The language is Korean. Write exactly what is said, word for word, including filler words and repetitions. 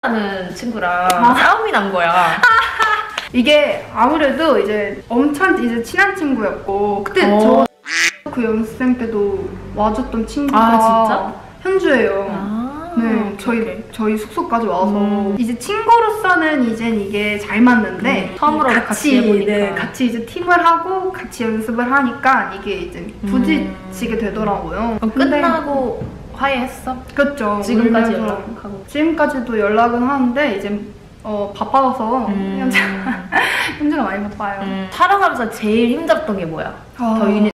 하는 친구랑 아. 싸움이 난 거야. 이게 아무래도 이제 엄청 이제 친한 친구였고 그때 어. 저 그 연습생 때도 와줬던 친구가 아, 진짜? 현주예요. 아, 네, 저희 오케이. 저희 숙소까지 와서 음. 이제 친구로서는 이젠 이게 잘 맞는데 음, 처음으로 같이, 같이 해보니까 네, 같이 이제 팀을 하고 같이 연습을 하니까 이게 이제 부딪히게 음. 되더라고요. 어, 근데 끝나고 화해했어? 그렇죠. 지금까지 울면서 연락하고. 지금까지도 연락은 하는데 이제 어, 바빠서 음. 현주가 현주가 많이 바빠요. 음, 촬영하면서 제일 힘들었던 게 뭐야? 아. 더 유닛